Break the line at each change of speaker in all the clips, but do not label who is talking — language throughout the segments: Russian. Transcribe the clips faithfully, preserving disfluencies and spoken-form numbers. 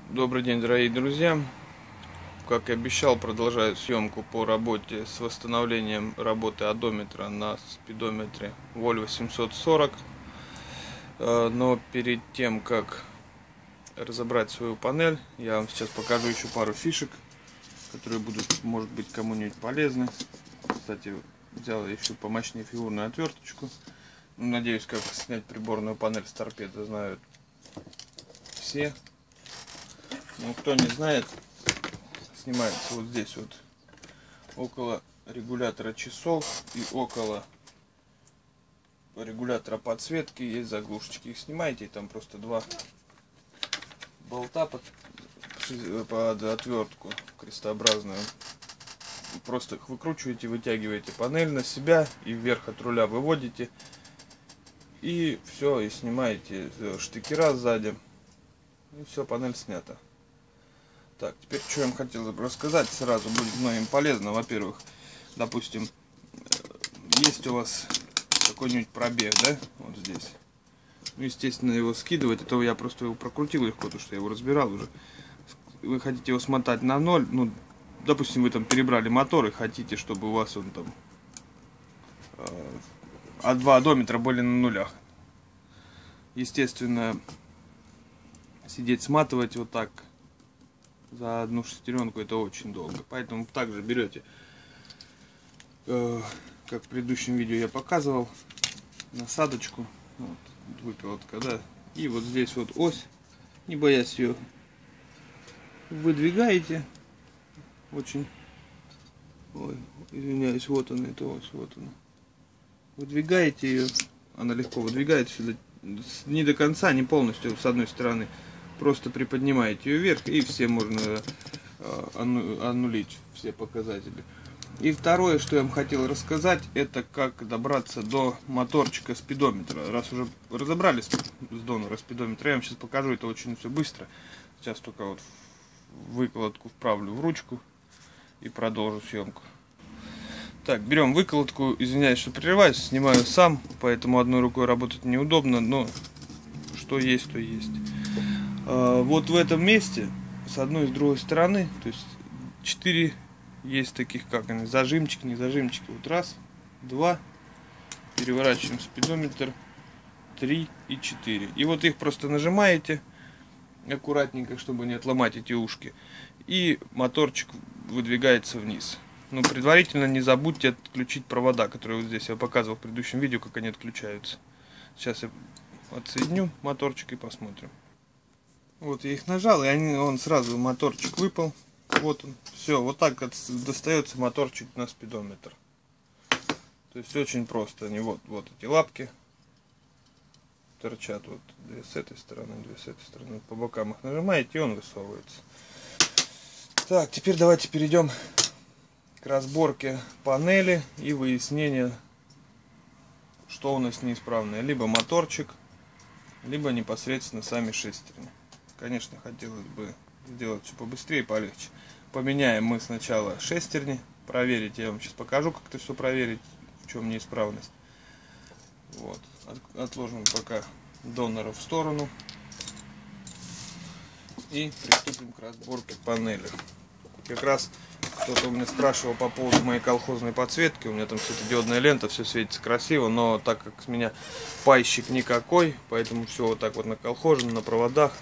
Добрый день, дорогие друзья! Как и обещал, продолжаю съемку по работе с восстановлением работы одометра на спидометре Volvo семьсот сорок. Но перед тем, как разобрать свою панель, я вам сейчас покажу еще пару фишек, которые будут, может быть, кому-нибудь полезны. Кстати, взял еще помощнее фигурную отверточку. Надеюсь, как снять приборную панель с торпеды, знают все. Ну, кто не знает, снимается вот здесь вот около регулятора часов и около регулятора подсветки есть заглушечки. Их снимаете, и там просто два болта под, под отвертку крестообразную. Просто их выкручиваете, вытягиваете панель на себя и вверх от руля выводите. И все, и снимаете штекера сзади. И все, панель снята. Так, теперь что я вам хотел рассказать, сразу будет многим полезно. Во-первых, допустим, есть у вас какой-нибудь пробег, да, вот здесь. Ну, естественно, его скидывать, это я просто его прокрутил легко, потому что я его разбирал уже. Вы хотите его смотать на ноль, ну, допустим, вы там перебрали мотор и хотите, чтобы у вас он там э, а два одометра были на нулях. Естественно, сидеть сматывать вот так за одну шестеренку это очень долго, поэтому также берете, э, как в предыдущем видео я показывал, насадочку, вот, выпилотка, да, и вот здесь вот ось, не боясь ее, выдвигаете, очень, ой, извиняюсь, вот она, эта ось, вот она, выдвигаете ее, она легко выдвигается сюда, не до конца, не полностью, с одной стороны. Просто приподнимаете ее вверх, и все можно э, аннулить, все показатели. И второе, что я вам хотел рассказать, это как добраться до моторчика спидометра. Раз уже разобрались с донора спидометра, я вам сейчас покажу, это очень все быстро. Сейчас только вот выкладку вправлю в ручку и продолжу съемку. Так, берем выкладку, извиняюсь, что прерываюсь, снимаю сам, поэтому одной рукой работать неудобно, но что есть, то есть. Вот в этом месте с одной и с другой стороны, то есть четыре есть таких, как они, зажимчики, не зажимчики. Вот раз, два, переворачиваем спидометр, три и четыре. И вот их просто нажимаете аккуратненько, чтобы не отломать эти ушки, и моторчик выдвигается вниз. Но предварительно не забудьте отключить провода, которые вот здесь я показывал в предыдущем видео, как они отключаются. Сейчас я отсоединю моторчик и посмотрим. Вот я их нажал, и они, он сразу, моторчик выпал. Вот он. Все, вот так достается моторчик на спидометр. То есть очень просто. Они вот, вот эти лапки торчат. Вот две с этой стороны, две с этой стороны. По бокам их нажимаете, и он высовывается. Так, теперь давайте перейдем к разборке панели и выяснению, что у нас неисправное. Либо моторчик, либо непосредственно сами шестерни. Конечно, хотелось бы сделать все побыстрее и полегче. Поменяем мы сначала шестерни, проверить. Я вам сейчас покажу, как это все проверить, в чем неисправность. Вот. Отложим пока донора в сторону. И приступим к разборке панели. Как раз кто-то у меня спрашивал по поводу моей колхозной подсветки. У меня там светодиодная лента, все светится красиво, но так как с меня пайщик никакой, поэтому все вот так вот наколхожено на проводах.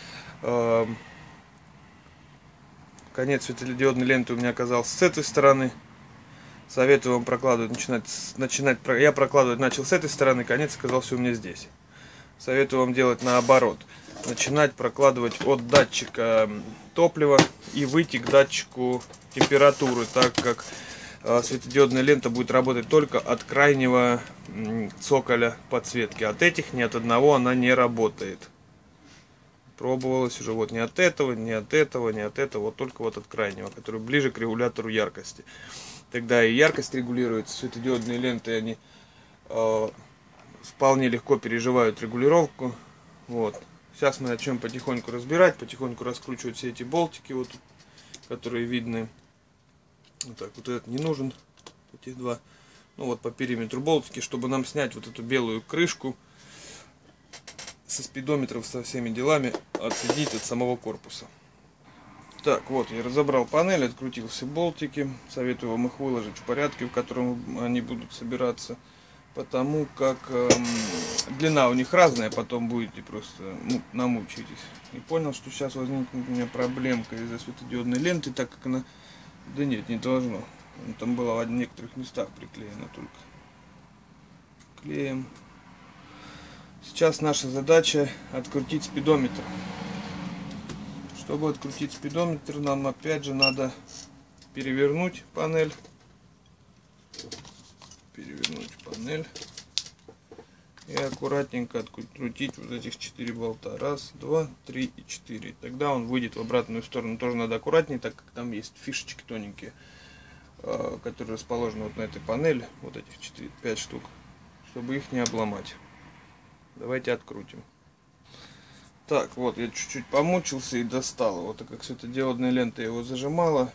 Конец светодиодной ленты у меня оказался с этой стороны. Советую вам прокладывать, начинать, начинать, я прокладывать начал с этой стороны, конец оказался у меня здесь. Советую вам делать наоборот. Начинать прокладывать от датчика топлива и выйти к датчику температуры, так как светодиодная лента будет работать только от крайнего цоколя подсветки. От этих ни от одного она не работает. Пробовалось уже вот не от этого, не от этого, не от этого, вот только вот от крайнего, который ближе к регулятору яркости. Тогда и яркость регулируется, светодиодные ленты, они э, вполне легко переживают регулировку. Вот. Сейчас мы начнем потихоньку разбирать, потихоньку раскручивать все эти болтики, вот, которые видны. Вот так, вот этот не нужен, эти два. Ну вот по периметру болтики, чтобы нам снять вот эту белую крышку со спидометров, со всеми делами, отсоединить от самого корпуса. Так, вот я разобрал панель, открутил все болтики. Советую вам их выложить в порядке, в котором они будут собираться. Потому как эм, длина у них разная, потом будете просто ну, намучитесь. И понял, что сейчас возникнет у меня проблемка из-за светодиодной ленты, так как она... Да нет, не должно. Там было в некоторых местах приклеено только. Клеим. Сейчас наша задача открутить спидометр. Чтобы открутить спидометр, нам опять же надо перевернуть панель. Перевернуть панель. И аккуратненько открутить вот этих четыре болта. Раз, два, три и четыре. Тогда он выйдет в обратную сторону. Тоже надо аккуратнее, так как там есть фишечки тоненькие, которые расположены вот на этой панели. Вот этих четыре, пять штук. Чтобы их не обломать. Давайте открутим. Так, вот я чуть-чуть помучился и достал его, так как светодиодная лента его зажимала.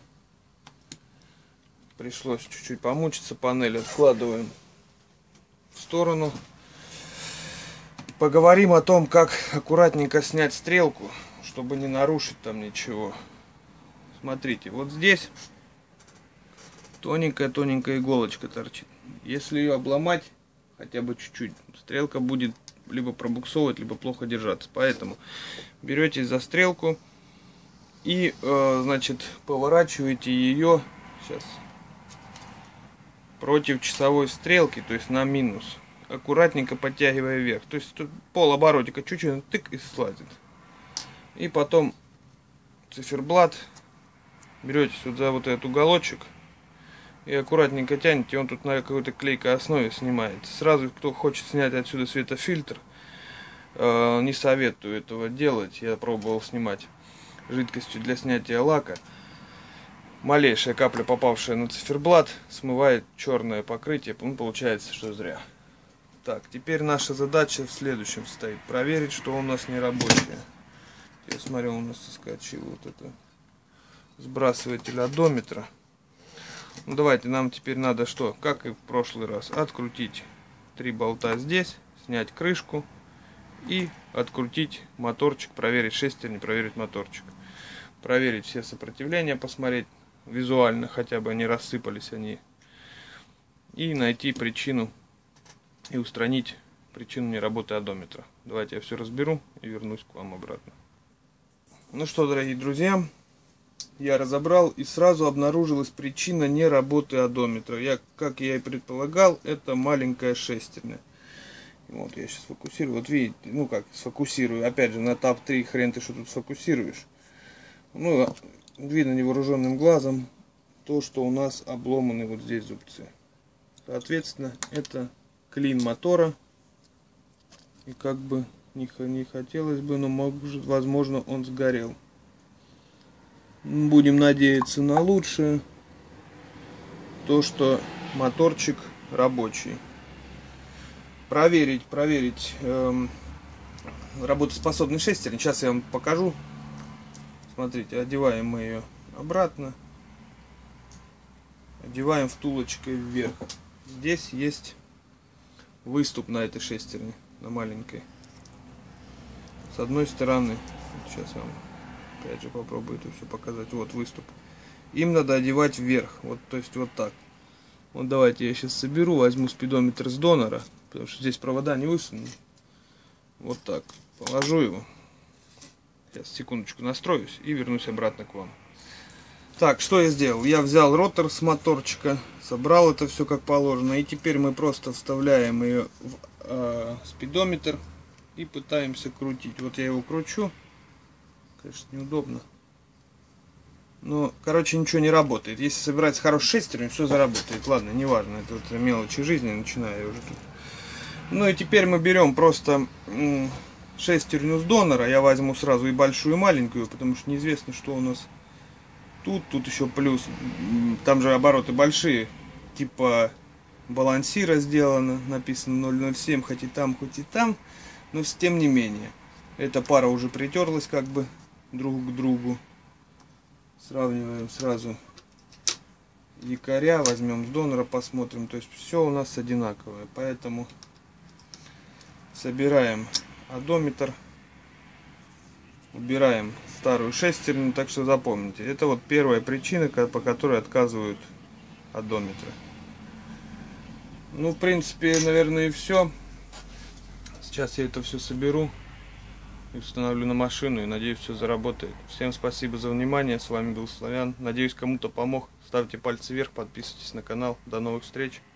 Пришлось чуть-чуть помучиться. Панель откладываем в сторону. Поговорим о том, как аккуратненько снять стрелку, чтобы не нарушить там ничего. Смотрите, вот здесь тоненькая-тоненькая иголочка торчит. Если ее обломать хотя бы чуть-чуть, стрелка будет либо пробуксовывать, либо плохо держаться. Поэтому берете за стрелку и, э, значит, поворачиваете ее сейчас против часовой стрелки, то есть на минус, аккуратненько подтягивая вверх. То есть тут пол оборотика чуть-чуть тык и слазит. И потом циферблат берете вот за вот этот уголочек и аккуратненько тянете, он тут на какой-то клейкой основе снимается. Сразу, кто хочет снять отсюда светофильтр, э, не советую этого делать. Я пробовал снимать жидкостью для снятия лака. Малейшая капля, попавшая на циферблат, смывает черное покрытие. Ну, получается, что зря. Так, теперь наша задача в следующем стоит. Проверить, что у нас не рабочее. Я смотрю, у нас соскочил вот это сбрасыватель одометра. Ну, давайте, нам теперь надо что? Как и в прошлый раз. Открутить три болта здесь, снять крышку и открутить моторчик, проверить шестерни, проверить моторчик. Проверить все сопротивления, посмотреть визуально, хотя бы они рассыпались они. И найти причину и устранить причину неработы одометра. Давайте я все разберу и вернусь к вам обратно. Ну что, дорогие друзья, я разобрал, и сразу обнаружилась причина неработы одометра. Я, как я и предполагал, это маленькая шестерня. Вот я сейчас фокусирую. Вот видите, ну как сфокусирую. Опять же, на тап три хрен ты что тут сфокусируешь. Ну, видно невооруженным глазом то, что у нас обломаны вот здесь зубцы. Соответственно, это клин мотора. И как бы не, не хотелось бы, но может, возможно, он сгорел. Будем надеяться на лучшее. То, что моторчик рабочий. Проверить, проверить эм, работоспособный шестерень. Сейчас я вам покажу. Смотрите, одеваем мы ее обратно. Одеваем втулочкой вверх. Здесь есть выступ на этой шестерне, на маленькой. С одной стороны, сейчас я вам опять же попробую это все показать. Вот выступ. Им надо одевать вверх. Вот, то есть вот так. Вот давайте я сейчас соберу, возьму спидометр с донора, потому что здесь провода не высуну. Вот так. Положу его. Сейчас секундочку настроюсь и вернусь обратно к вам. Так, что я сделал? Я взял ротор с моторчика, собрал это все как положено. И теперь мы просто вставляем ее в э, спидометр и пытаемся крутить. Вот я его кручу. Конечно, неудобно. Но, короче, ничего не работает. Если собирать хороший шестерень, все заработает. Ладно, неважно. Это вот мелочи жизни, начинаю я уже тут. Ну и теперь мы берем просто шестерню с донора. Я возьму сразу и большую, и маленькую, потому что неизвестно, что у нас тут. Тут еще плюс. Там же обороты большие. Типа балансира сделано. Написано ноль ноль семь, хоть и там, хоть и там. Но тем не менее. Эта пара уже притерлась как бы друг к другу. Сравниваем сразу якоря, возьмем с донора, посмотрим. То есть все у нас одинаковое. Поэтому собираем одометр, убираем старую шестерню, так что запомните. Это вот первая причина, по которой отказывают одометры. Ну, в принципе, наверное, и все. Сейчас я это все соберу и установлю на машину, и надеюсь, все заработает. Всем спасибо за внимание, с вами был Славян. Надеюсь, кому-то помог. Ставьте пальцы вверх, подписывайтесь на канал. До новых встреч.